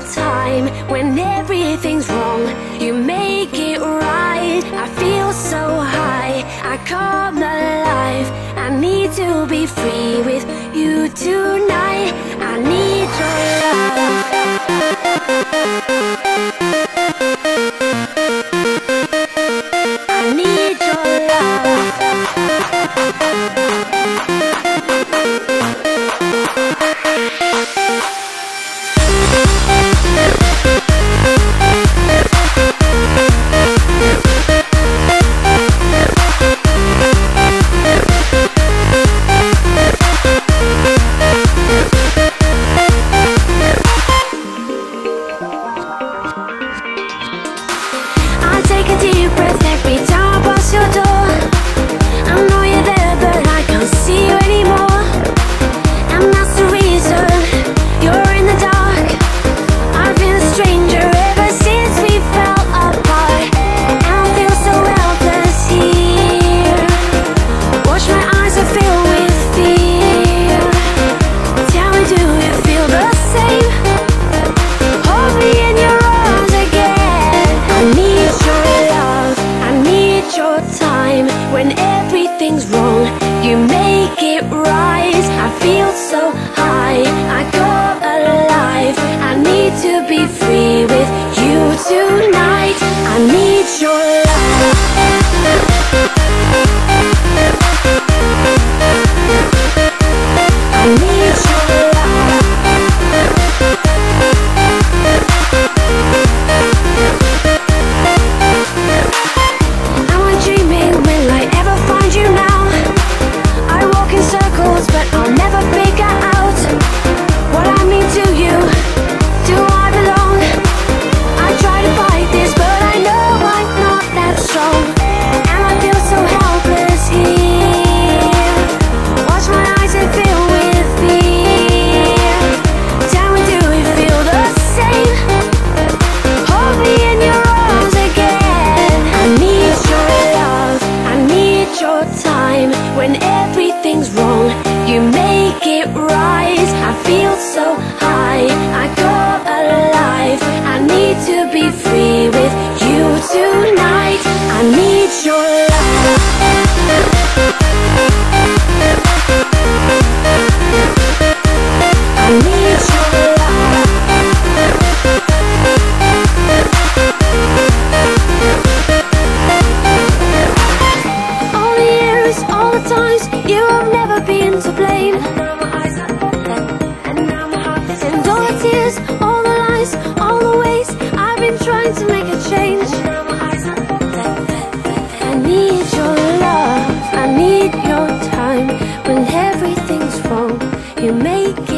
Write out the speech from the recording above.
time. When everything's wrong, you make it right. I feel so high, I come alive. I need to be free with you tonight. I need your love. I need your love. Take a deep breath every time I pass your door. I know you're there, but I can't see you anymore. And that's the reason you're in the dark. I've been a stranger ever since we fell apart. And I feel so helpless here. Watch my eyes are filled with fear. Tell me, do you feel the same? Hold me in your arms again. I need your time. When everything's wrong, you make it right. I feel so high, I come alive. I need to be free with you tonight. I need your love. I need your love. But I'll never figure out what I mean to you. Do I belong? I try to fight this, but I know I'm not that strong. And I feel so helpless here. Watch my eyes and fill with fear. Tell me, do you feel the same? Hold me in your arms again. I need your love, I need your time. When everything's wrong, you make it right. I feel so high, I come alive. I need to be free with you tonight. I need your love. I need your love. All the years, all the times, you have never been to blame. And all the tears, all the lies, all the ways I've been trying to make a change. I need your love, I need your time. When everything's wrong, you make it